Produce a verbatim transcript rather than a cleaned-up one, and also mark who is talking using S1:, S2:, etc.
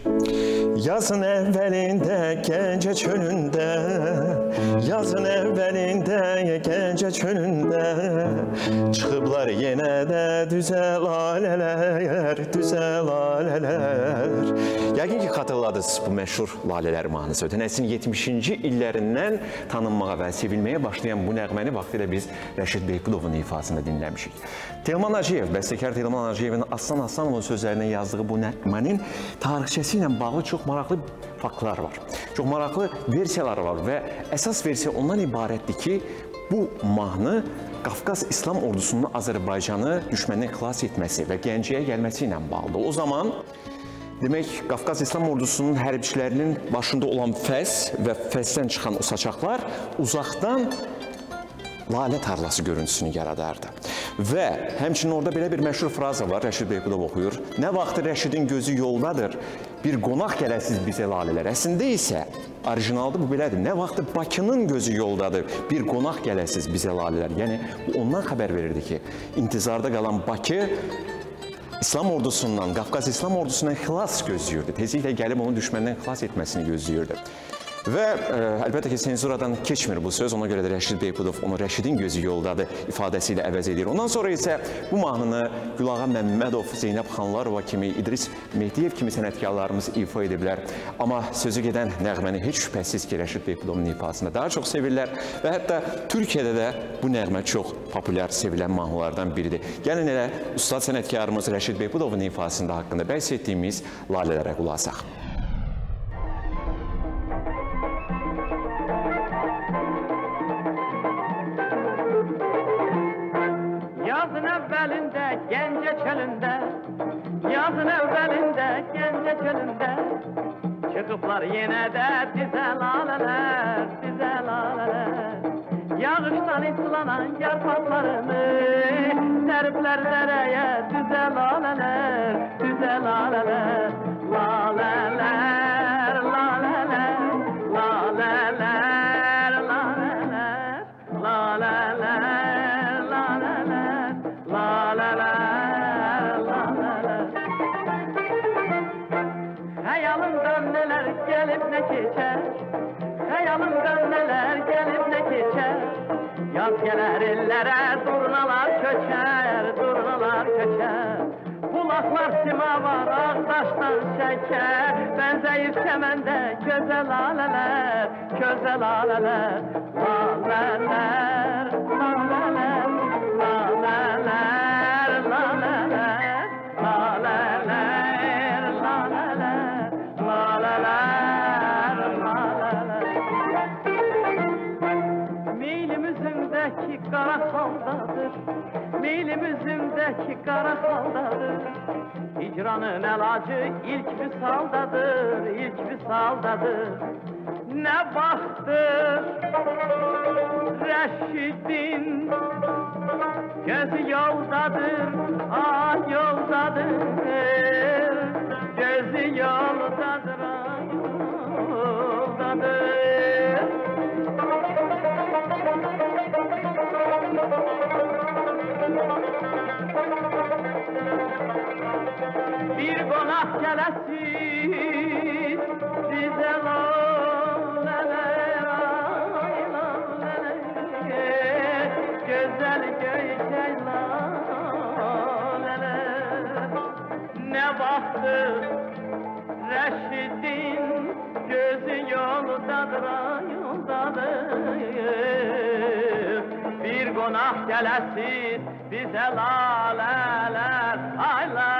S1: Yazın evvelinde Gence çölünde, yazın evvelinde Gence çölünde, çıkıblar yine de düze laleler, düze laleler. Yəqin ki, xatırladınız bu məşhur lalələr mahnısı. Ötən əsrin yetmişinci illərindən tanınmağa və sevilməyə başlayan bu nəğməni vaxtilə biz Rəşid Behbudovun ifasında dinləmişik. Teoman Hacıyev, bəstəkar Teoman Hacıyevin Aslan Aslanovun sözlərinə yazdığı bu nəğmənin tarixçəsi ilə bağlı çox maraqlı faktlar var. Çox maraqlı versiyalar var və əsas versiya ondan ibarətdir ki, bu mahnı Qafqaz İslam ordusunun Azərbaycanı düşməndən xilas etməsi və Gəncəyə gəlməsi ilə bağlıdır. O zaman demək, Qafqaz İslam ordusunun hərbçilərinin başında olan Fəs və Fəsdən çıxan o saçaqlar uzaqdan lalə tarlası görüntüsünü yaradardı. Və həmçinin orada belə bir məşhur fraza var, Rəşid Behbudov oxuyur. Nə vaxtı Rəşidin gözü yoldadır, bir qonaq gələsiz bizə lalələr. Əslində isə, orijinalda bu belədir. Nə vaxtı Bakının gözü yoldadır, bir qonaq gələsiz bizə lalələr. Yəni, ondan xəbər verirdi ki, intizarda qalan Bakı İslam ordusundan, Qafqaz İslam ordusundan xilas gözləyirdi. Tezliklə gəlib onu düşməndən xilas etməsini gözləyirdi. Və e, əlbəttə ki, senzuradan keçmir bu söz. Ona görə də Rəşid Behbudov onu Rəşidin gözü yoldadır ifadəsi ilə əvəz edir. Ondan sonra isə bu mahnını Gülağa Məmmədov, Zeynəb Xanlarova kimi, İdris Mehdiyev kimi sənətkarlarımız ifa ediblər. Amma sözü gedən nəğməni heç şübhəsiz ki, Rəşid Behbudovun ifasında daha çox sevirlər və hətta Türkiyədə də bu nəğmə çox populyar, sevilən mahnılardan biridir. Gəlin elə ustad sənətkarımız Rəşid Behbudovun ifasında haqqında bəhs etdiyimiz lalələrə qulaq asaq.
S2: Yazın evvelinde Gence çölünde, yazın evvelinde Gence çölünde, çıkıplar yine de dize laleler, dize laleler. Yağıştan islanan yarpaklarını serpler dereye, düze laleler, düze laleler. Laleler, laleler, laleler, laleler, laleler. Hayalımdan neler gelip ne geçer, hayalımdan neler gelip ne geçer. Yaz gelir illere durnalar köçer, durnalar köçer. Kulaklar sima var ağdaştan şeker, benzeyir çemende köze laleler, köze laleler. Laleler, laleler, laleler, laleler, laleler, laleler, laleler, laleler. Meylim üzümdeki kara haldadır, meylim üzümdeki kara haldadır. Hicranın elacı ilk visaldadır, ilk visaldadır. Ne baktır Reşid'in gözü yoldadır, ah yoldadır. Gözü yoldadır, ah yoldadır. Bir konak gelesiz bize laleler, ay laleler, güzel göyçay laleler. Ne baktı Reşid'in gözü yoldadır, ay yoldadır. Bir konak gelesiz bize laleler, ay laleler.